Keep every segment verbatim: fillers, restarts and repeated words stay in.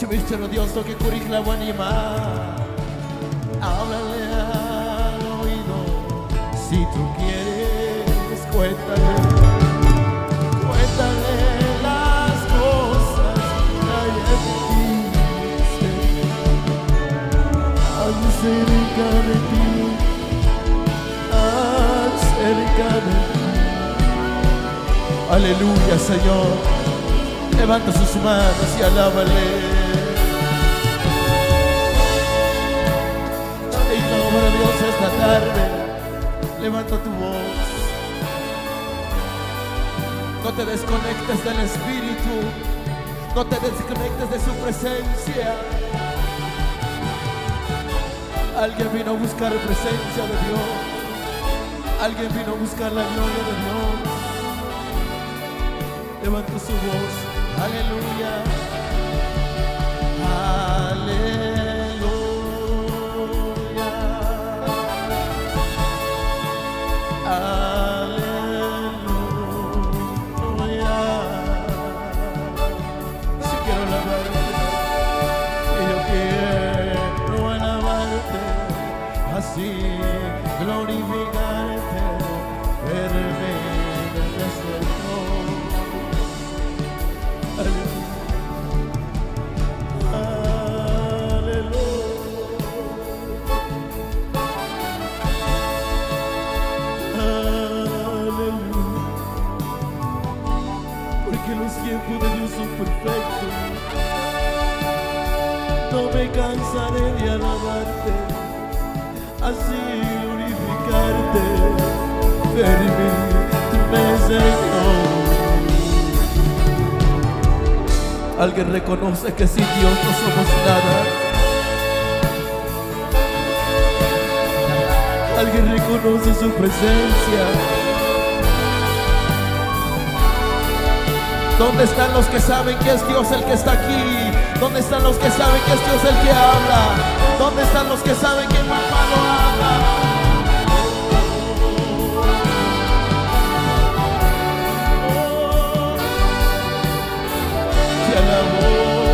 Cibircelo Dios toque curicla buanima. Háblale al oído. Si tú quieres, cuéntale. Cuéntale las cosas que hay en ti. Acerca de ti. Acerca de ti. Aleluya, Señor. Levanta sus manos y alábale. Y clama a Dios esta tarde. Levanta tu voz. No te desconectes del Espíritu. No te desconectes de su presencia. Alguien vino a buscar presencia de Dios. Alguien vino a buscar la gloria de Dios. Levanta su voz. Aleluya. Aleluya. Aleluya. Si quiero alabarte, y yo quiero alabarte, así glorificarte, verme desde el trono. Porque los tiempos de Dios son perfectos. No me cansaré de alabarte, así glorificarte, verme Señor. Alguien reconoce que sin Dios no somos nada. Alguien reconoce su presencia. ¿Dónde están los que saben que es Dios el que está aquí? ¿Dónde están los que saben que es Dios el que habla? ¿Dónde están los que saben que papá lo habla? Te alabo,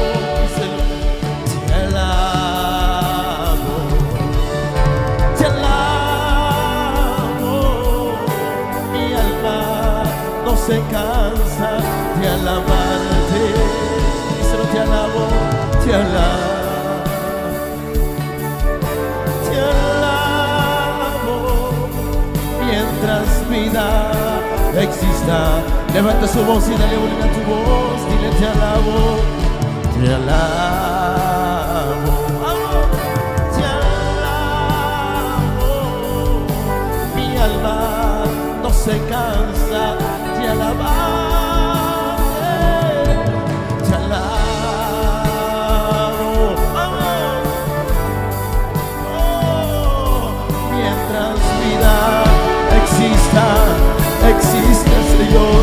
te alabo, te alabo. Mi alma no se cansa de alabarte. Díselo, te alabo, te alabo, te alabo. Mientras vida exista, levanta su voz y dale volumen a tu voz. Dile, te alabo, te alabo, te alabo. Mi alma no se cansa de alabarte. Te alabo, oh, mientras vida exista, existe el Señor.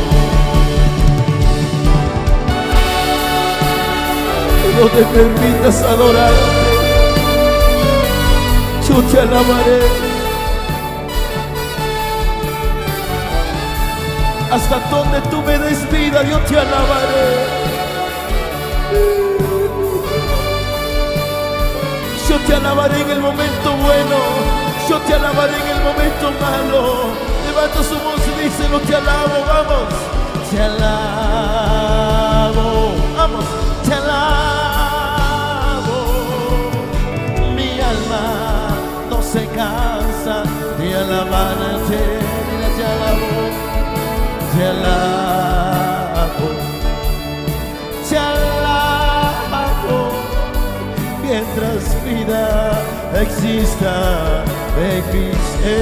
No te permitas adorarte, yo te alabaré. Hasta donde tú me des vida, yo te alabaré. Yo te alabaré en el momento bueno, yo te alabaré en el momento malo. Levanta su voz y díselo, te alabo, vamos. Te alabo, vamos, te alabo. Mi alma no se cansa de alabarte. Mira, te alabo, te alabo, te alabo. Mientras vida exista, existe.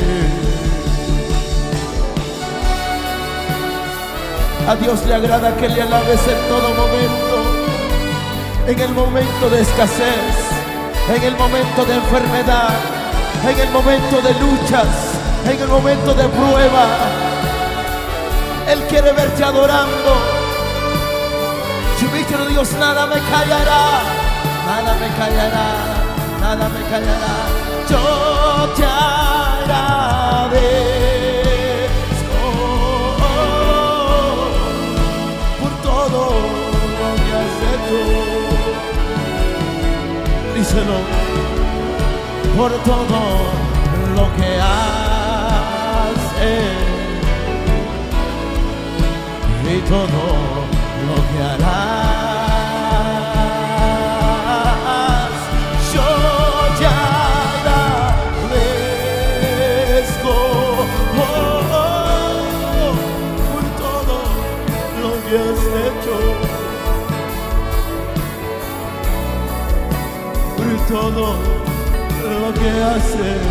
A Dios le agrada que le alabes en todo momento. En el momento de escasez, en el momento de enfermedad, en el momento de luchas, en el momento de prueba. Él quiere verte adorando. Si viste, no Dios, nada me callará, nada me callará, nada me callará. Yo te agradezco por todo lo que has hecho. díselo, por todo lo que haces y todo lo que harás. Yo te agradezco oh, oh, por todo lo que has hecho, por todo lo que haces,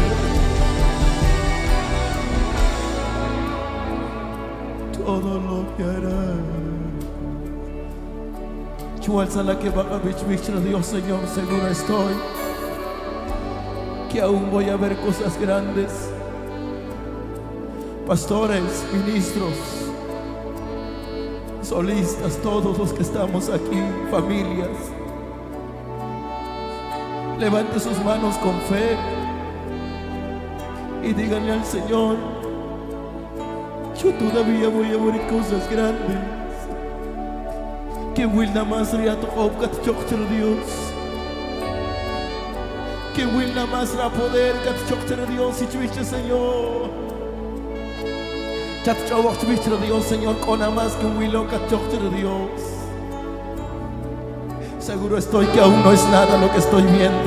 todo lo que harás. Chualzala que va a bichbichra Dios, Señor, seguro estoy que aún voy a ver cosas grandes. Pastores, ministros, solistas, todos los que estamos aquí, familias, levante sus manos con fe y díganle al Señor: yo todavía voy a ver cosas grandes. Que will nada más riato obkat chokter Dios. Que will nada más ra poder kat chokter Dios y chuiche Señor. Chat chawak chuiche Dios Señor con nada más que will kat chokter Dios. Seguro estoy que aún no es nada lo que estoy viendo.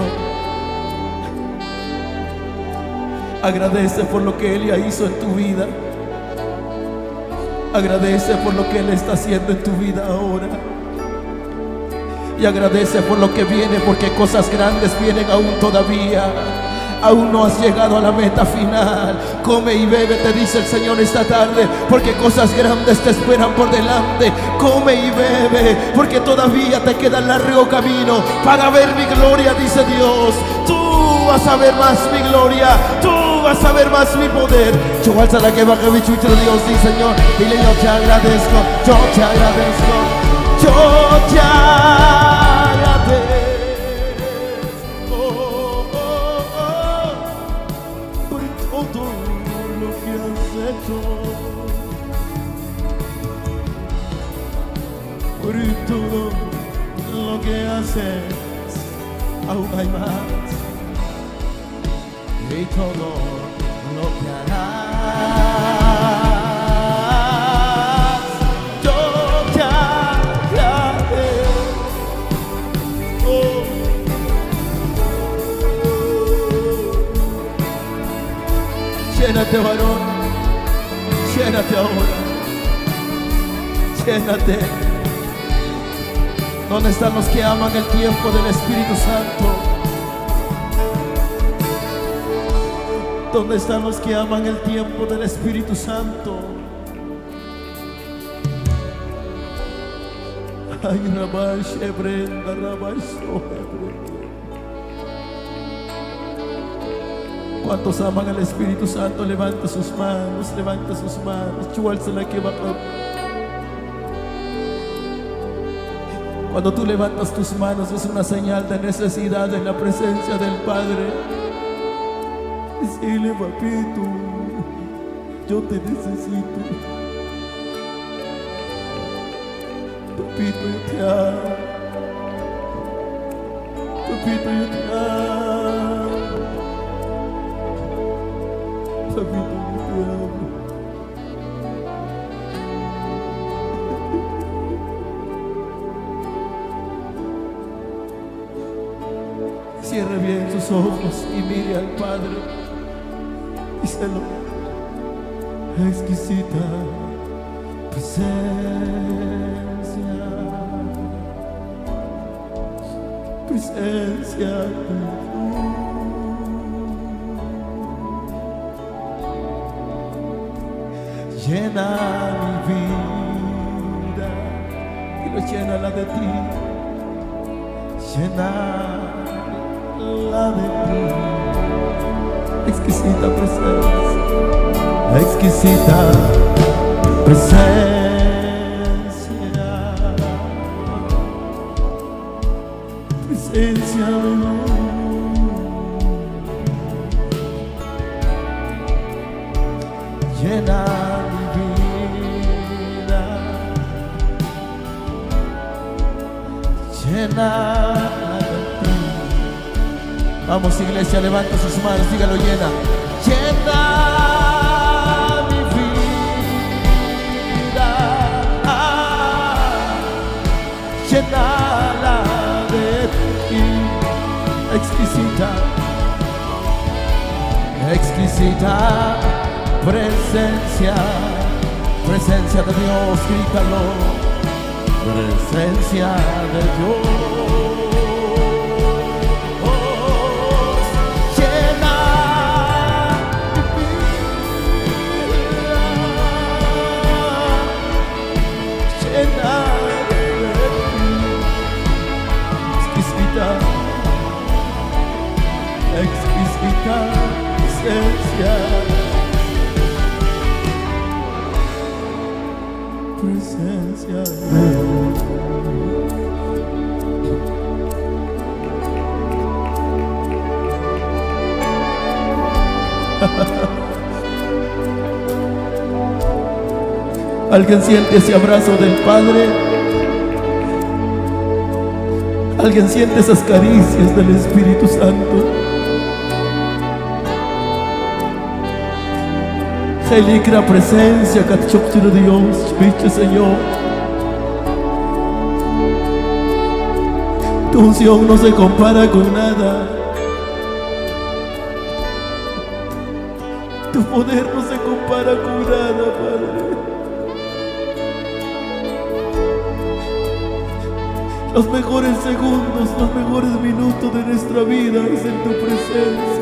Agradece por lo que Él ya hizo en tu vida. Agradece por lo que Él está haciendo en tu vida ahora. Y agradece por lo que viene, porque cosas grandes vienen aún todavía. Aún no has llegado a la meta final. Come y bebe, te dice el Señor esta tarde, porque cosas grandes te esperan por delante. Come y bebe, porque todavía te queda el largo camino para ver mi gloria, dice Dios. Tú vas a ver más mi gloria, tú vas a ver más mi poder. Yo alza la que baja mi chucho de Dios, sí Señor. Dile: yo te agradezco, yo te agradezco, yo te agradezco. Por todo lo que haces, aún hay más, y todo lo que harás, yo te agradezco. Llénate, varón, llénate ahora, llénate. ¿Dónde están los que aman el tiempo del Espíritu Santo? ¿Dónde están los que aman el tiempo del Espíritu Santo? Ay, Rabash, Brenda, Rabash, ¿cuántos aman al Espíritu Santo? Levante sus manos, levante sus manos. Chualzala que va a... Cuando tú levantas tus manos es una señal de necesidad en la presencia del Padre. Dile: papito, yo te necesito. Papito, yo te amo. Papito, yo te amo. Papito, yo te amo. Cierre bien sus ojos y mire al Padre. Díselo: exquisita presencia, presencia de Dios. Llena mi vida y lo llena la de ti. Llena la de ti. Exquisita presencia, exquisita presencia, presencia de Dios. Llena mi vida, llena de ti. Vamos, iglesia, levanta sus manos, dígalo, llena. Llena mi vida, ah, llénala de ti. Exquisita, exquisita presencia, presencia de Dios, grítalo. Presencia de Dios. Exquisita presencia, presencia de Dios. ¿Alguien siente ese abrazo del Padre? ¿Alguien siente esas caricias del Espíritu Santo? Helikra presencia, Katchokchiro Dios, bicho Señor. Tu unción no se compara con nada. Tu poder no se compara con nada, Padre. Los mejores segundos, los mejores minutos de nuestra vida es en tu presencia.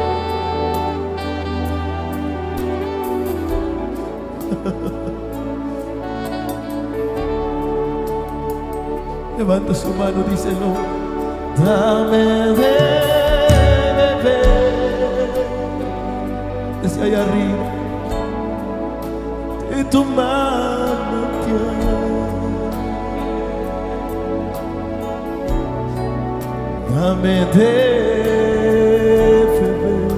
Levanta su mano, díselo. Dame de beber desde allá arriba de tu manantial. Dame de beber,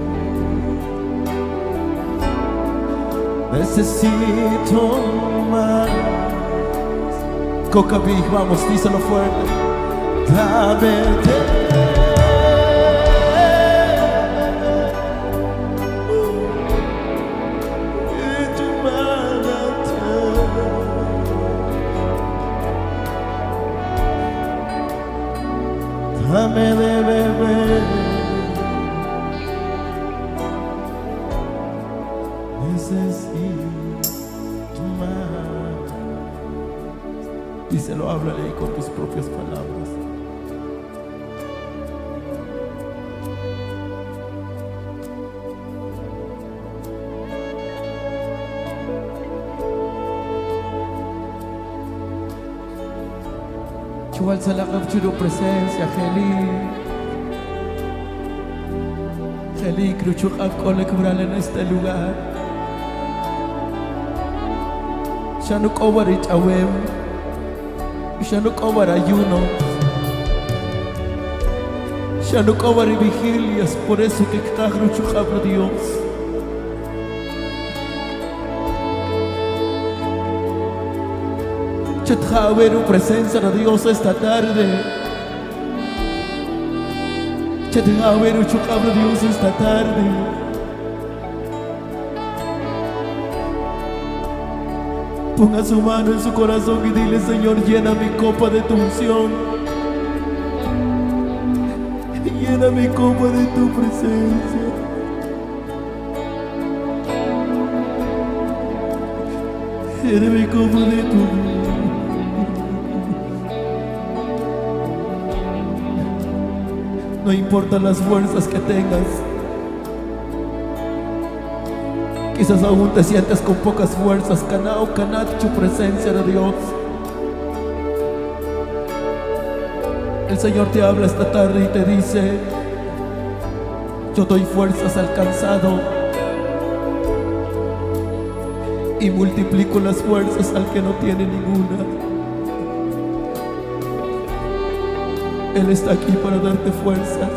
necesito más. Coca Big, vamos, díselo fuerte. Dame de tu manantial. Dame de beber, necesito más. Díselo, háblale ahí con tus propias palabras. Chual salakab churu presencia, Geli. Geli, cruchuk akole kubral en este lugar. Shanuk ovarich awem. Ya no cobra ayuno, ya no cobra vigilias, por eso que está gruchuja Dios. Ya te va a ver tu presencia de Dios esta tarde. Ya te va a ver tu chuja Dios esta tarde. Ponga su mano en su corazón y dile: Señor, llena mi copa de tu unción. Llena mi copa de tu presencia. Llena mi copa de tu... No importa las fuerzas que tengas. Quizás aún te sientes con pocas fuerzas. Canao, canat, tu presencia de Dios. El Señor te habla esta tarde y te dice: yo doy fuerzas al cansado y multiplico las fuerzas al que no tiene ninguna. Él está aquí para darte fuerzas.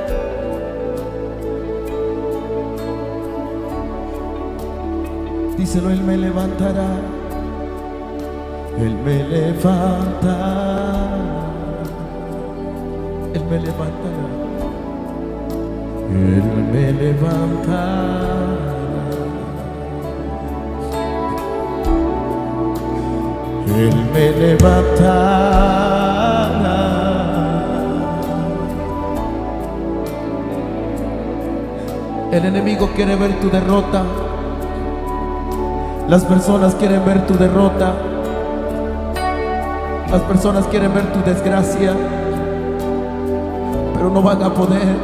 Díselo: Él me levantará. Él me levantará. Él me levantará. me levantará. Él me levantará. El enemigo quiere ver tu derrota. Las personas quieren ver tu derrota. Las personas quieren ver tu desgracia, pero no van a poder.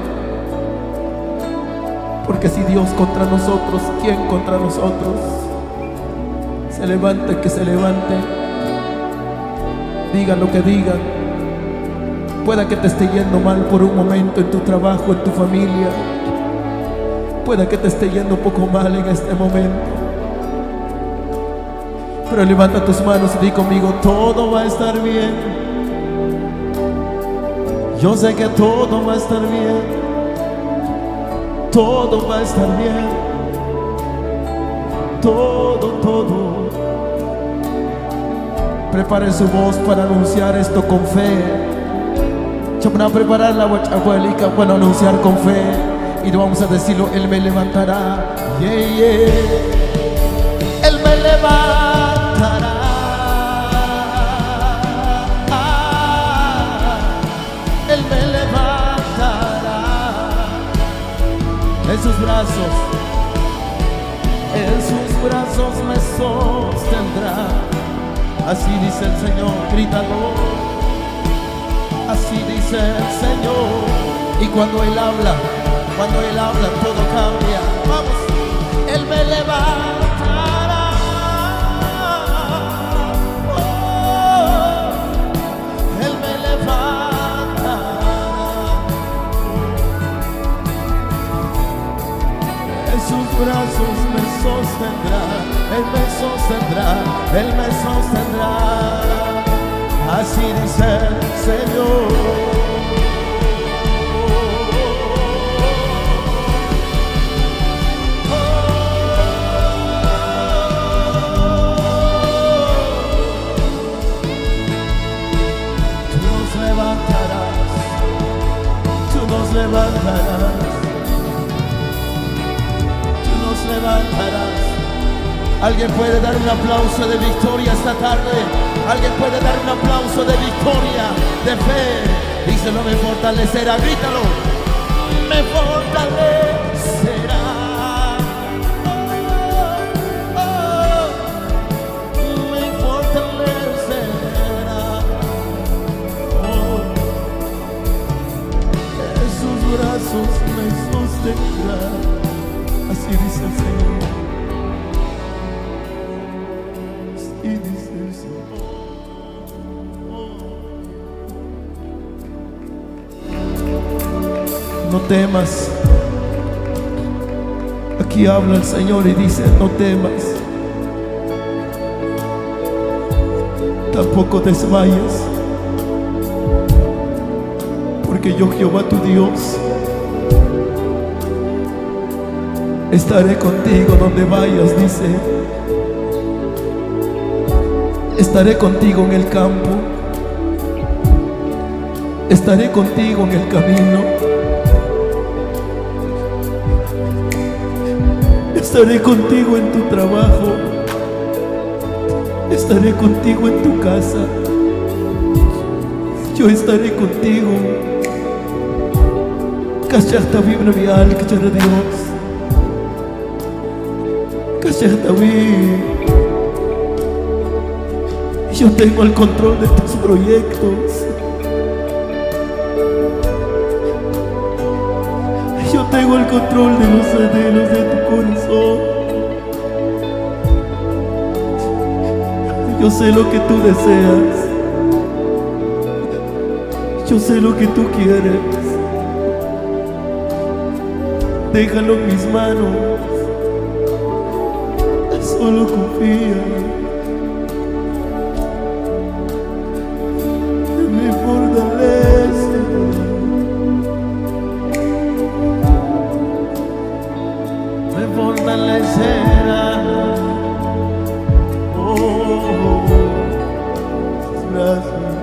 Porque si Dios contra nosotros, ¿quién contra nosotros? Se levante el que se levante. Digan lo que digan. Pueda que te esté yendo mal por un momento en tu trabajo, en tu familia. Pueda que te esté yendo un poco mal en este momento. Pero levanta tus manos y di conmigo: todo va a estar bien. Yo sé que todo va a estar bien. Todo va a estar bien. Todo, todo. Prepare su voz para anunciar esto con fe. Yo voy a preparar la abuelita para anunciar con fe. Y vamos a decirlo: Él me levantará. Yeah, yeah. Él me levantará. Él me levantará. En sus brazos, en sus brazos me sostendrá. Así dice el Señor, grítalo. Así dice el Señor. Y cuando Él habla, cuando Él habla, todo cambia. Vamos. Él me levantará. Oh, Él me levantará. En sus brazos me sostendrá. Él me sostendrá. Él me sostendrá. Así dice el Señor. Levantarás, tú nos levantarás. Alguien puede dar un aplauso de victoria esta tarde. Alguien puede dar un aplauso de victoria, de fe. Díselo: me fortalecerá, grítalo. Me fortalecerá. Oh, oh, me fortalecerá. Oh. Sus brazos me sostendrá. Así dice el Señor. Así dice el Señor. No temas. Aquí habla el Señor y dice: no temas. Tampoco desmayes. Porque yo, Jehová tu Dios, estaré contigo donde vayas, dice. Estaré contigo en el campo. Estaré contigo en el camino. Estaré contigo en tu trabajo. Estaré contigo en tu casa. Yo estaré contigo. Cachata vibra mi alma, cachara Dios. Cachata vi. Yo tengo el control de tus proyectos. Yo tengo el control de los anhelos de tu corazón. Yo sé lo que tú deseas. Yo sé lo que tú quieres. Déjalo en mis manos. Solo confía. Me fortalece. Me fortalecerá. Oh, gracias.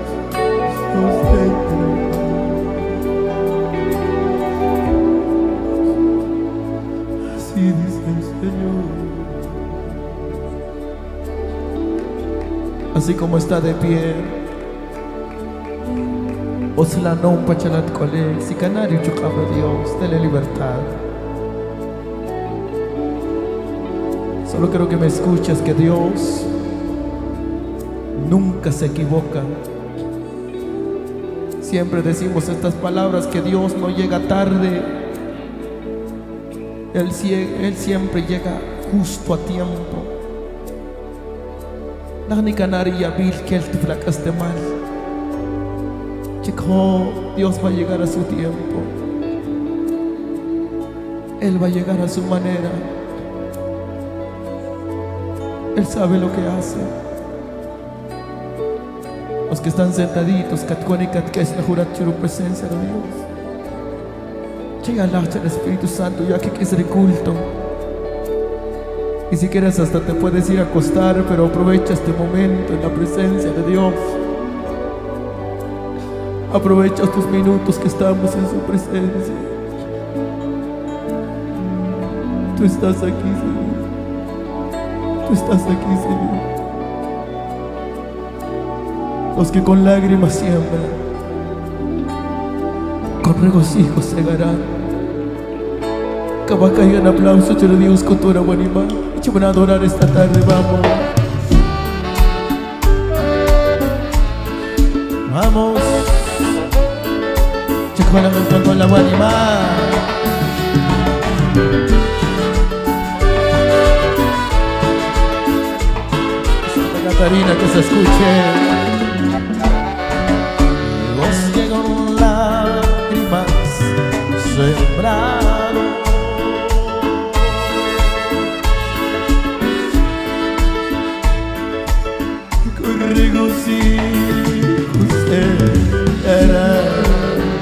así como está de pie. Os la no pachalat cole, si canario chucaba Dios, dele libertad. Solo quiero que me escuches que Dios nunca se equivoca. Siempre decimos estas palabras, que Dios no llega tarde. Él, él siempre llega justo a tiempo. Nani canaria vil que él te flacaste mal. Chico, Dios va a llegar a su tiempo. Él va a llegar a su manera. Él sabe lo que hace. Los que están sentaditos, que es la jura churu presencia de Dios. Llega el Espíritu Santo, ya que es el culto. Y si quieres hasta te puedes ir a acostar, pero aprovecha este momento en la presencia de Dios. Aprovecha estos minutos que estamos en su presencia. Tú estás aquí, Señor. Tú estás aquí, Señor. Los que con lágrimas siembran, con regocijo segarán. Que va a caer un aplauso, yo le Dios con tu buenima. Y van a adorar esta tarde, vamos. Vamos. Chico, la mente con la buenima. Santa Catarina, que se escuche. Los que con lágrimas sembraron, con regocijo serán.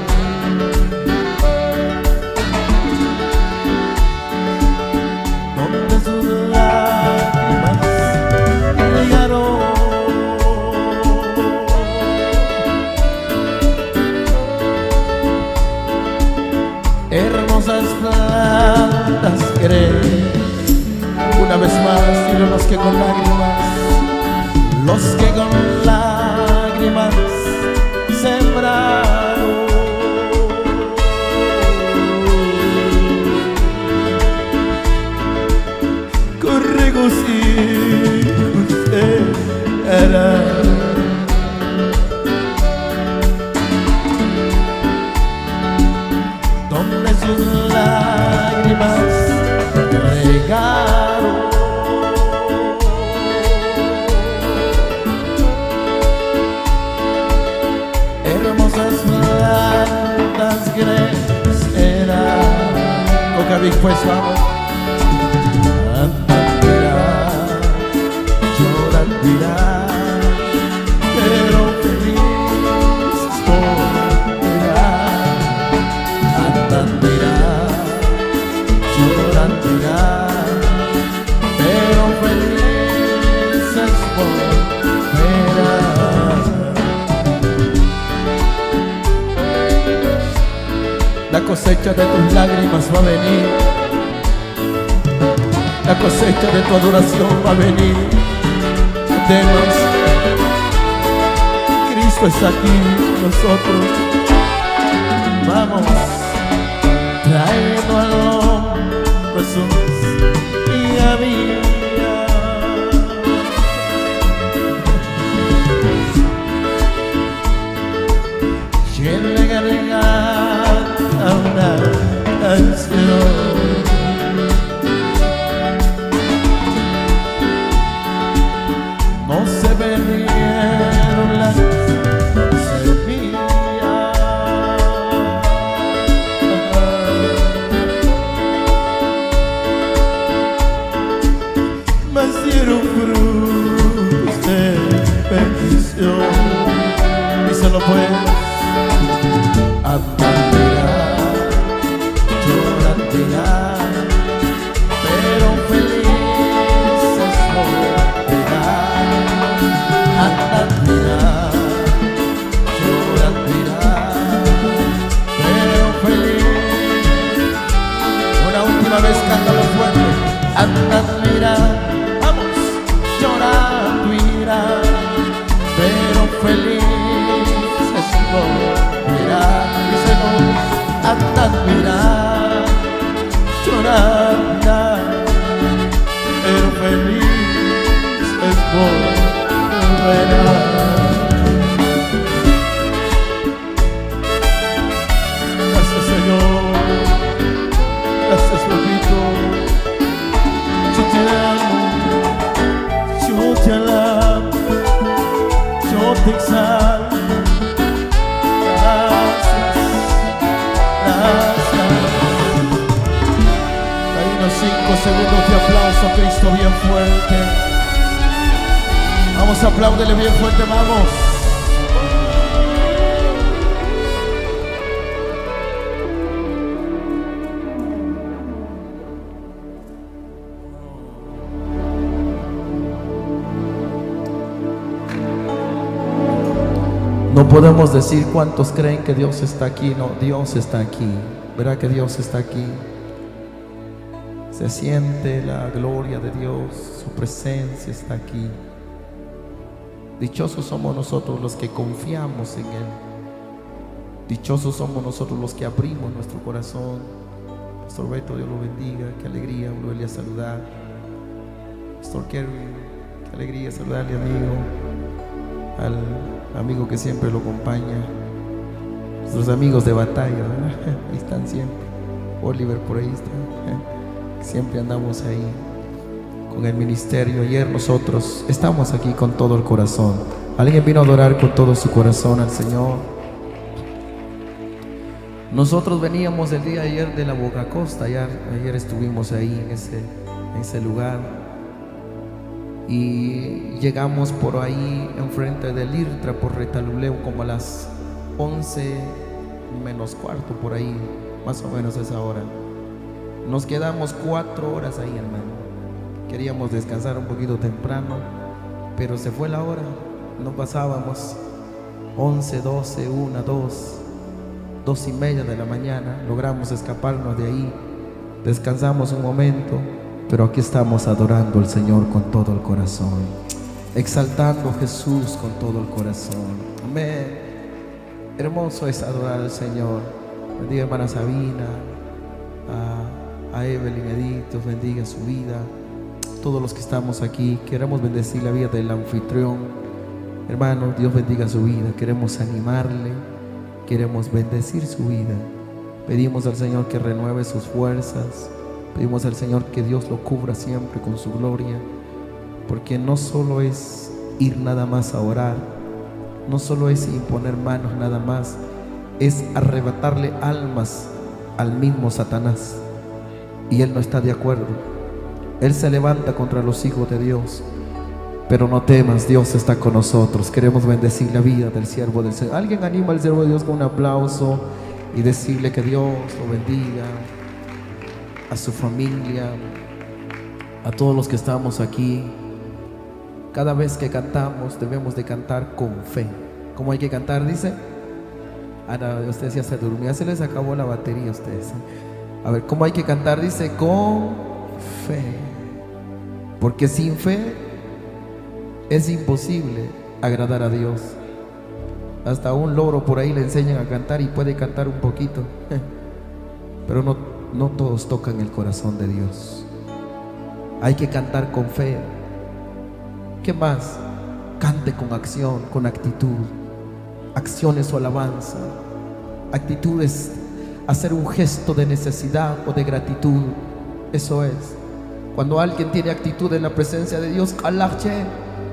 Donde sus lágrimas llegaron, hermosas plantas creen. Una vez más, y los que con lágrimas, los que con lágrimas sembraron, con regocijo serán. Donde sus lágrimas regaron, hermosas plantas crecerán. Coca Big, pues vamos. Andan mirar, lloran mirar, pero felices por mirar. Andan mirar, lloran mirar, pero felices por mirar. La cosecha de tus lágrimas va a venir. La cosecha de tu adoración va a venir. No temas, Cristo está aquí con nosotros. Vamos, trayendo al hombre Jesús y a mí. ¿Quién le carga una canción? No se perdieron las semillas, mas dieron frutos de bendición. Díselo pues. Andan mirar, lloran mirar, pero felices por mirar. Andan mirar, lloran mirar, pero feliz. Una última vez, cántalo fuerte. Andan mirar, vamos, llorando mirar, admirar, llorar, mirar, pero feliz es volver. Gracias, Señor. Gracias, papito. Yo te amo, yo te alabo, yo te exalto. Gracias, gracias. Hay unos cinco segundos de aplauso a Cristo bien fuerte. Vamos, apláudele bien fuerte, vamos. No podemos decir cuántos creen que Dios está aquí. No, Dios está aquí. Verá que Dios está aquí. Se siente la gloria de Dios, su presencia está aquí. Dichosos somos nosotros los que confiamos en Él. Dichosos somos nosotros los que abrimos nuestro corazón. Pastor Beto, Dios lo bendiga. Qué alegría volverle a saludar. Pastor Kerwin, qué alegría saludarle, amigo. Al amigo que siempre lo acompaña, nuestros amigos de batalla, ¿verdad? Ahí están siempre. Oliver por ahí está. Siempre andamos ahí con el ministerio. Ayer nosotros estamos aquí con todo el corazón. Alguien vino a adorar con todo su corazón al Señor. Nosotros veníamos el día de ayer de la Boca Costa. Ayer, ayer estuvimos ahí en ese, en ese lugar. Y llegamos por ahí enfrente del IRTRA, por Retaluleu, como a las once menos cuarto, por ahí, más o menos esa hora. Nos quedamos cuatro horas ahí, hermano. Queríamos descansar un poquito temprano, pero se fue la hora. No pasábamos once, doce, una, dos, dos y media de la mañana. Logramos escaparnos de ahí, descansamos un momento. Pero aquí estamos adorando al Señor con todo el corazón, exaltando a Jesús con todo el corazón. Amén. Hermoso es adorar al Señor. Bendiga a hermana Sabina, a, a Evelyn, Edith, Dios bendiga su vida. Todos los que estamos aquí, queremos bendecir la vida del anfitrión. Hermano, Dios bendiga su vida. Queremos animarle, queremos bendecir su vida. Pedimos al Señor que renueve sus fuerzas. Pedimos al Señor que Dios lo cubra siempre con su gloria, porque no solo es ir nada más a orar, no solo es imponer manos nada más, es arrebatarle almas al mismo Satanás, y Él no está de acuerdo. Él se levanta contra los hijos de Dios, pero no temas, Dios está con nosotros. Queremos bendecir la vida del siervo del Señor. Alguien anima al siervo de Dios con un aplauso y decirle que Dios lo bendiga, a su familia, a todos los que estamos aquí. Cada vez que cantamos debemos de cantar con fe. ¿Cómo hay que cantar? Dice. Ahora ustedes ya se durmió, ya se les acabó la batería a ustedes. A ver, ¿cómo hay que cantar? Dice con fe. Porque sin fe es imposible agradar a Dios. Hasta un loro por ahí le enseñan a cantar y puede cantar un poquito, pero no No todos tocan el corazón de Dios. Hay que cantar con fe. ¿Qué más? Cante con acción, con actitud. Acción es su alabanza. Actitud es hacer un gesto de necesidad o de gratitud. Eso es. Cuando alguien tiene actitud en la presencia de Dios, alache.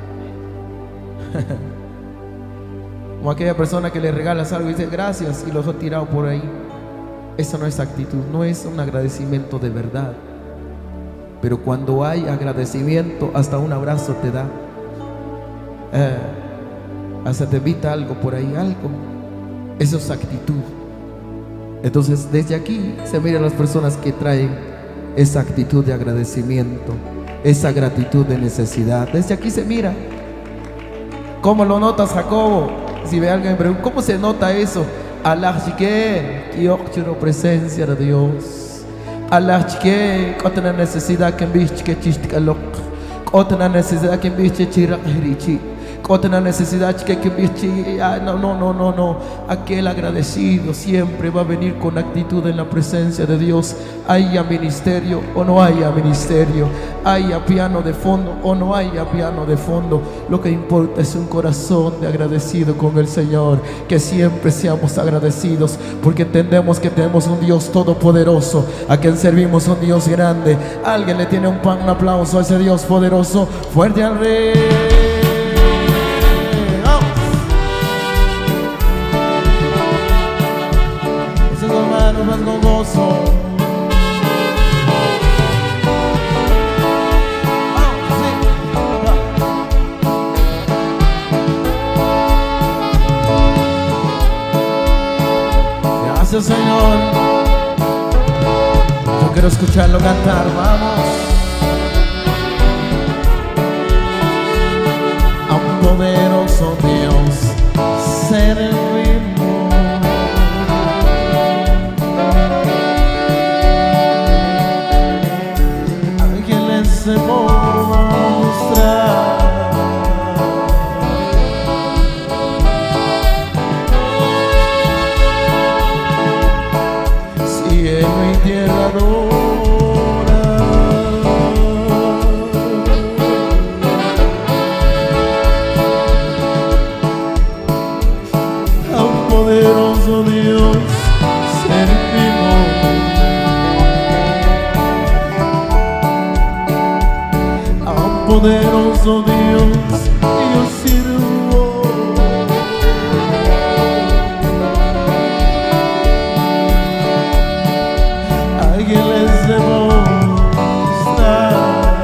Como aquella persona que le regalas algo y dice gracias y lo dejó tirado por ahí. Esa no es actitud, no es un agradecimiento de verdad. Pero cuando hay agradecimiento, hasta un abrazo te da, eh, hasta te evita algo por ahí, algo. Eso es actitud. Entonces desde aquí se miran las personas que traen esa actitud de agradecimiento, esa gratitud de necesidad. Desde aquí se mira. ¿Cómo lo notas, Jacobo? Si ve a alguien, ¿cómo se nota eso? Allah chique, yo quiero presencia de Dios. Allah chique, otra necesidad que viste que chiste calor, otra necesidad que viste chira hirichi, Otra necesidad que que no no no no no aquel agradecido siempre va a venir con actitud en la presencia de Dios. Haya ministerio o no haya ministerio, haya piano de fondo o no haya piano de fondo, lo que importa es un corazón de agradecido con el Señor. Que siempre seamos agradecidos, porque entendemos que tenemos un Dios todopoderoso, a quien servimos, un Dios grande. Alguien le tiene un, pan, un aplauso a ese Dios poderoso. Fuerte al Rey. Más con gozo. Gracias, Señor. Yo quiero escucharlo cantar. Vamos. A un poderoso Dios servimos. Se mostrar cielo y tierra adora a un poderoso Dios servimos. Poderoso Dios, yo sirvo. Alguien les demostra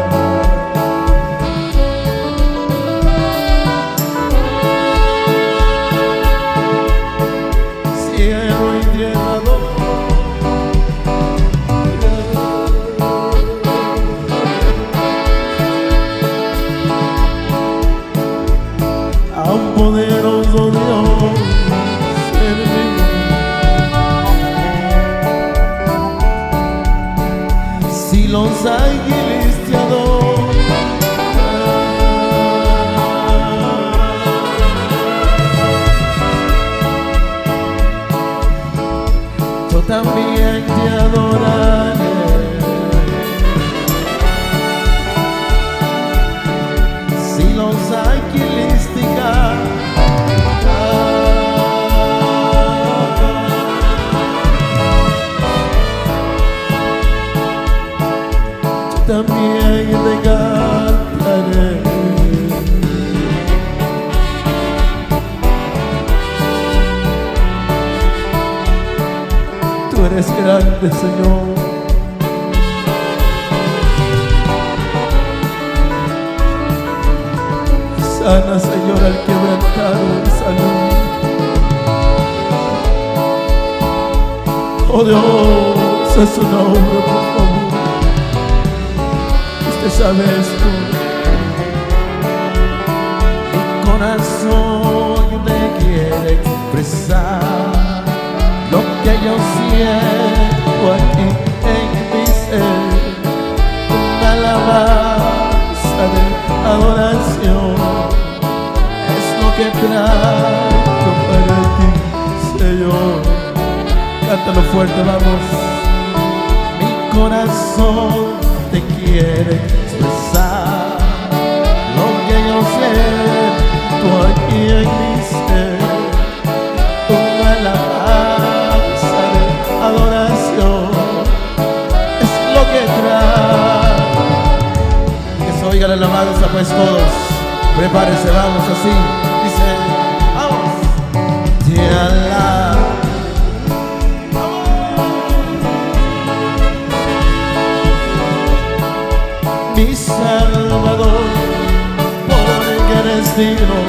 cielo y tierra adora. Poderoso Dios servimos. Si los ángeles te adoran, yo también te adoraré. Si los ángeles te cantan, también te cantaré. Tú eres grande, Señor. Sana, Señor, al quebrantado de salud. Oh Dios, es su nombre, por favor. Usted sabe esto. Mi corazón te quiere expresar lo que yo siento aquí en mi ser. Una alabanza de adoración es lo que traigo para ti, Señor. Cántalo fuerte, vamos. Mi corazón te quiere expresar lo que yo siento aquí en mi ser. Una alabanza de adoración es lo que trae. Que se oiga la alabanza, pues todos prepárense, vamos así. Dice, vamos. Te alabo, mi Salvador, porque eres digno.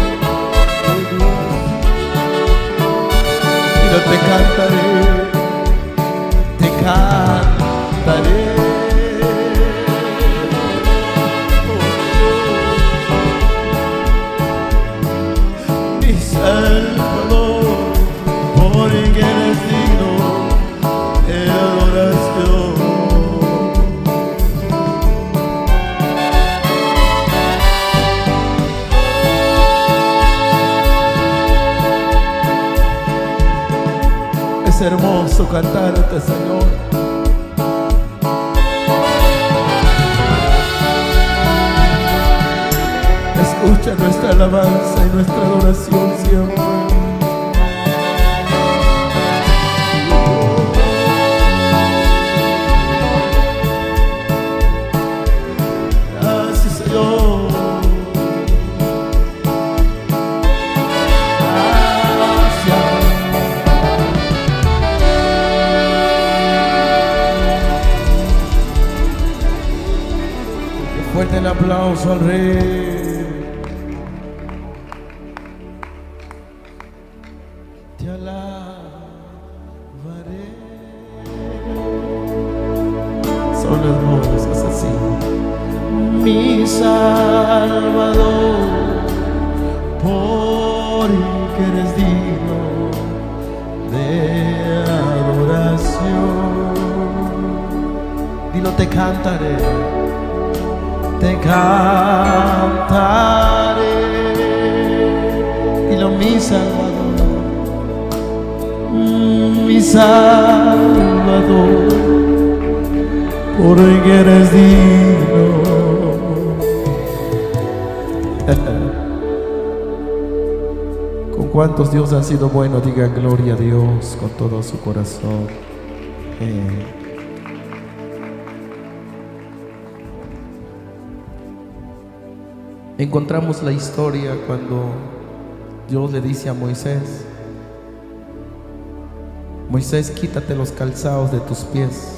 Y no te cantaré, te cantaré. Mi Salvador, porque eres digno de adoración. Es hermoso cantarte, Señor. Escucha nuestra alabanza y nuestra adoración siempre. Gracias, Señor. Fuerte el aplauso al Rey. Te alabaré. Son las voces así. Mi Salvador, porque eres digno de adoración. Dilo, te cantaré. Te cantaré, y lo mi Salvador, mi Salvador, porque eres digno. ¿Con cuántos Dios ha sido bueno? Digan gloria a Dios con todo su corazón. Eh. Encontramos la historia cuando Dios le dice a Moisés: Moisés, quítate los calzados de tus pies.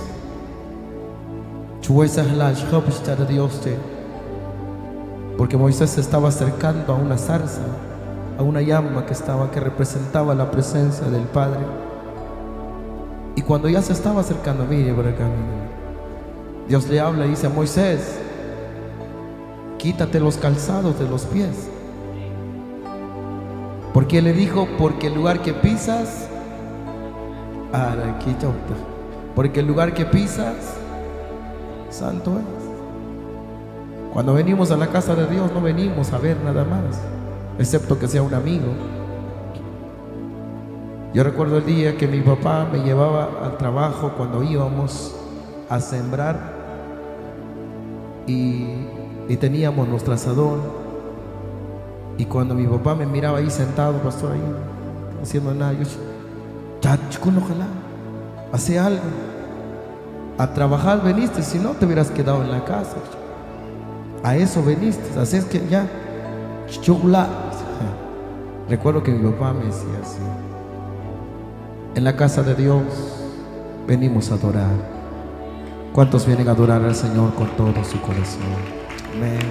Porque Moisés se estaba acercando a una zarza, a una llama que estaba, que representaba la presencia del Padre. Y cuando ya se estaba acercando, mire por acá, mire, Dios le habla y dice a Moisés: quítate los calzados de los pies. Porque le dijo: porque el lugar que pisas, porque el lugar que pisas, santo es. Cuando venimos a la casa de Dios, no venimos a ver nada más, excepto que sea un amigo. Yo recuerdo el día que mi papá me llevaba al trabajo cuando íbamos a sembrar y Y teníamos nuestro asador. Y cuando mi papá me miraba ahí sentado, pastor, ahí haciendo nada, yo, ojalá, hace algo. A trabajar veniste, si no te hubieras quedado en la casa. A eso veniste, así es que ya. Recuerdo que mi papá me decía así: en la casa de Dios venimos a adorar. ¿Cuántos vienen a adorar al Señor con todo su corazón? Amén.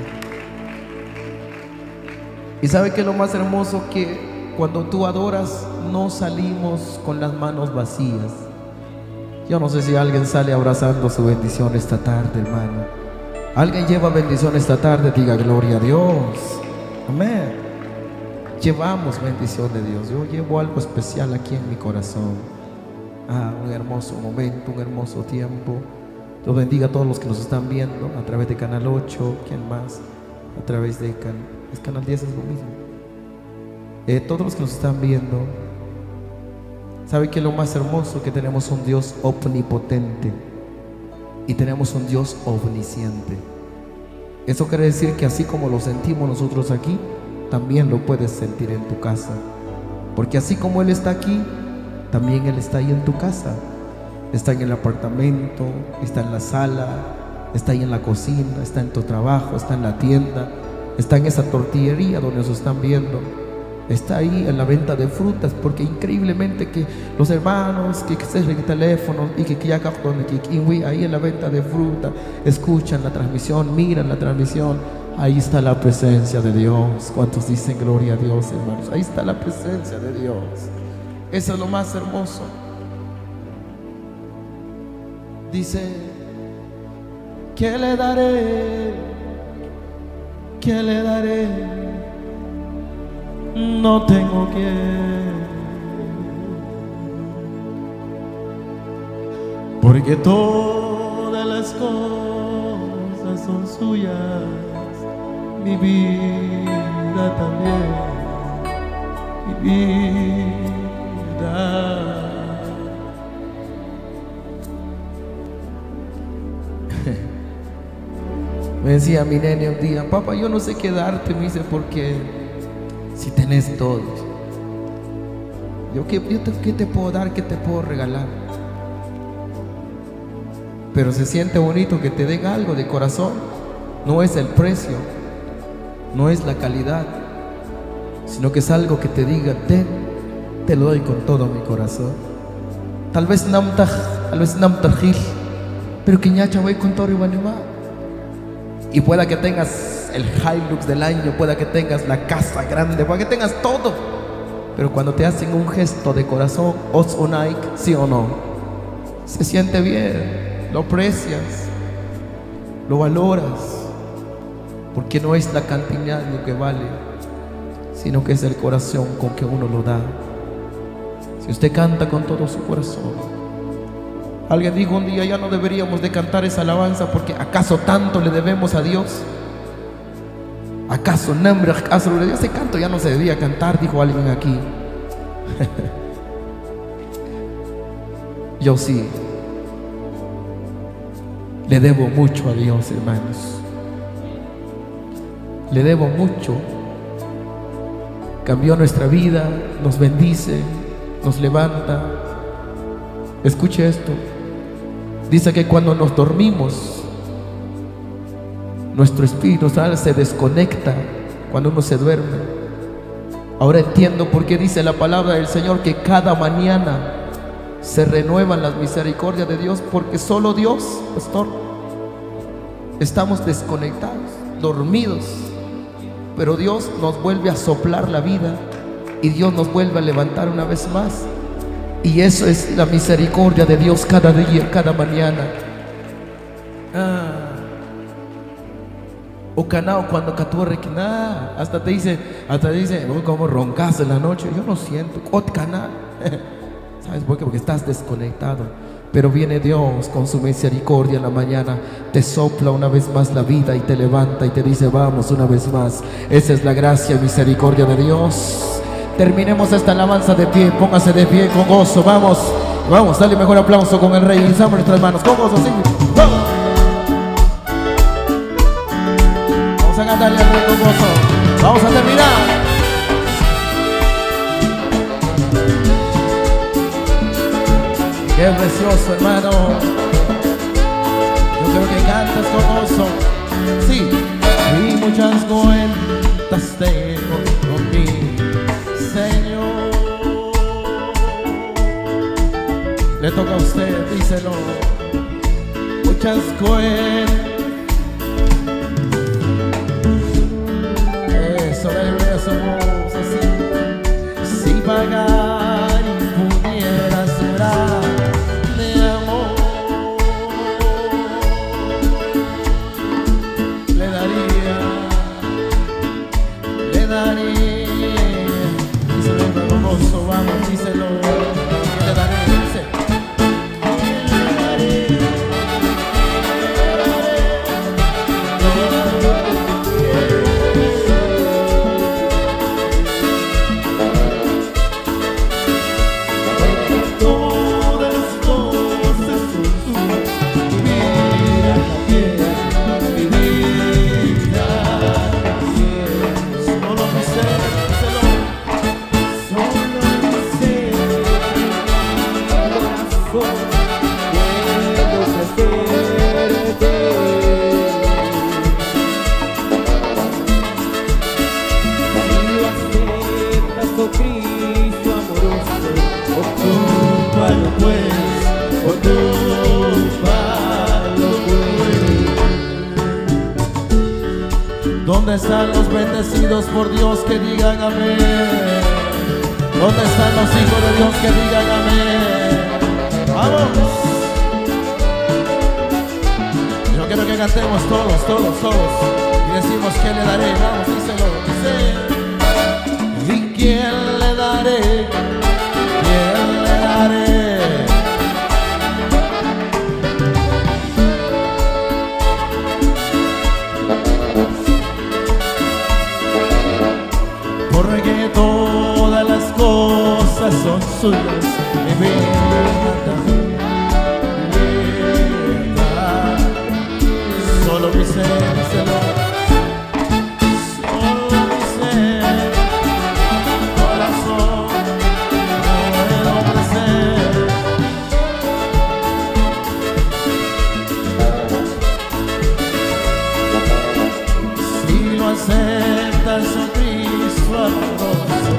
Y sabe que lo más hermoso, que cuando tú adoras no salimos con las manos vacías. Yo no sé si alguien sale abrazando su bendición esta tarde, hermano. Alguien lleva bendición esta tarde, diga gloria a Dios. Amén. Llevamos bendición de Dios. Yo llevo algo especial aquí en mi corazón. Ah, un hermoso momento, un hermoso tiempo. Dios bendiga a todos los que nos están viendo a través de Canal ocho, ¿quién más? A través de can, es Canal diez, es lo mismo. Eh, todos los que nos están viendo, ¿sabe que lo más hermoso? Que tenemos un Dios omnipotente y tenemos un Dios omnisciente. Eso quiere decir que así como lo sentimos nosotros aquí, también lo puedes sentir en tu casa. Porque así como Él está aquí, también Él está ahí en tu casa. Está en el apartamento, está en la sala, está ahí en la cocina, está en tu trabajo, está en la tienda, está en esa tortillería donde nos están viendo, está ahí en la venta de frutas, porque increíblemente que los hermanos que se el teléfono y que ya ahí en la venta de fruta escuchan la transmisión, miran la transmisión, ahí está la presencia de Dios. ¿Cuántos dicen gloria a Dios, hermanos? Ahí está la presencia de Dios. Eso es lo más hermoso. Dice: ¿qué le daré? ¿Qué le daré? No tengo que. Porque todas las cosas son suyas, mi vida también, mi vida. Me decía mi nene un día: papá, yo no sé qué darte. Me dice: porque si tenés todo. Yo, ¿qué, yo te, ¿qué te puedo dar? ¿Qué te puedo regalar? Pero se siente bonito que te den algo de corazón. No es el precio, no es la calidad, sino que es algo que te diga: ten, te lo doy con todo mi corazón. Tal vez namtaj, tal vez namtajil, pero que ñacha voy con todo y banema. Y pueda que tengas el Hilux del año, pueda que tengas la casa grande, pueda que tengas todo, pero cuando te hacen un gesto de corazón, os o Nike, sí o no, se siente bien, lo aprecias, lo valoras, porque no es la cantidad lo que vale, sino que es el corazón con que uno lo da. Si usted canta con todo su corazón. Alguien dijo un día: ya no deberíamos de cantar esa alabanza, porque ¿acaso tanto le debemos a Dios? ¿Acaso nombre, acaso ese canto ya no se debía cantar? Dijo alguien aquí. Yo sí le debo mucho a Dios, hermanos. Le debo mucho. Cambió nuestra vida, nos bendice, nos levanta. Escuche esto. Dice que cuando nos dormimos, nuestro espíritu se desconecta cuando uno se duerme. Ahora entiendo por qué dice la palabra del Señor que cada mañana se renuevan las misericordias de Dios, porque solo Dios, pastor, estamos desconectados, dormidos, pero Dios nos vuelve a soplar la vida y Dios nos vuelve a levantar una vez más. Y eso es la misericordia de Dios cada día, cada mañana. Ah. O canao cuando caturre, nah, hasta te dice, hasta te dice, oh, como roncas en la noche. Yo no siento. Ot cana. ¿Sabes por qué? Porque estás desconectado. Pero viene Dios con su misericordia en la mañana, te sopla una vez más la vida y te levanta y te dice: vamos una vez más. Esa es la gracia y misericordia de Dios. Terminemos esta alabanza de pie, póngase de pie con gozo, vamos, vamos, dale mejor aplauso con el Rey, alzamos nuestras manos con gozo, sí, vamos. Vamos a cantarle al Rey con gozo, vamos a terminar. Qué precioso, hermano. Yo creo que cantas con gozo, sí. Y muchas cuentas tengo conmigo, Señor. Le toca a usted, díselo. Muchas cuentas. Eso, debe su voz así. Si pagar y pudiera llorar de amor, le daría, le daría. Vamos, díselo, le daré, dice, le daré, porque todas las cosas son tuyas. Mira la tierra, mi vida, solo mi ser, díselo. Cristo amoroso, ocúpalo pues, ocúpalo pues. ¿Dónde están los bendecidos por Dios que digan amén? ¿Dónde están los hijos de Dios que digan amén? ¡Vamos! Yo quiero que cantemos todos, todos, todos y decimos: ¿qué le daré? Vamos, díselo, dice. ¿Y quién le daré? ¿Quién le daré? Porque todas las cosas son suyas, mi vida, mi vida. Solo mi ser, díselo. Solo mi ser, corazón, puedo ofrecer. Si lo aceptas, oh Cristo amoroso,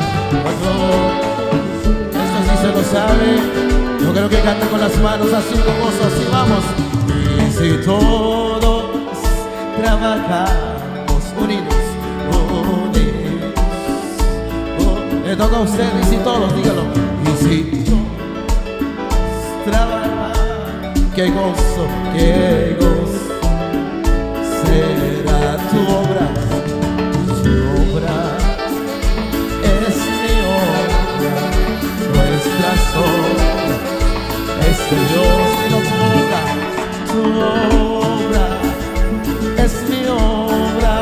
esto sí se lo sabe. Yo creo que cante con las manos así con gozo, así vamos. Y si todos trabajamos unidos, unidos, oh, le toca a usted, y si todos, dígalo. Y si todos trabajamos, qué gozo, qué gozo será tu obra, tu obra es mi obra, nuestras obras. Este Dios que no toca, tu obra es mi obra.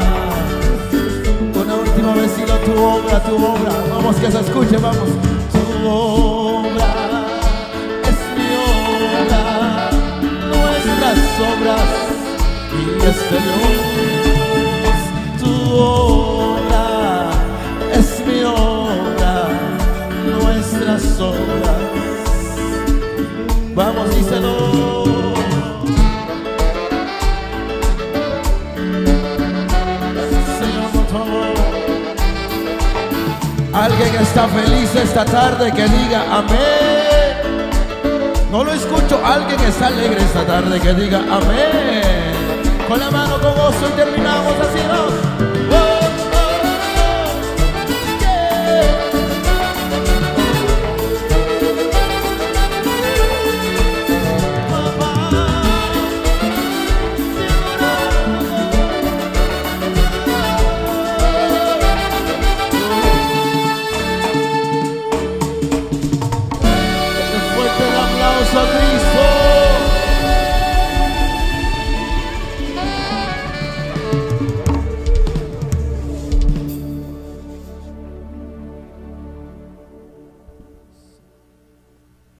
Una última vez, si no, tu obra, tu obra. Vamos, que se escuche, vamos. Tu obra es mi obra, nuestras obras. Y este Dios, tu obra es mi obra, nuestras obras. Vamos, díselo. Señor, por favor. Alguien está feliz esta tarde, que diga amén. No lo escucho. Alguien está alegre esta tarde, que diga amén. Con la mano con gozo y terminamos así, ¿no?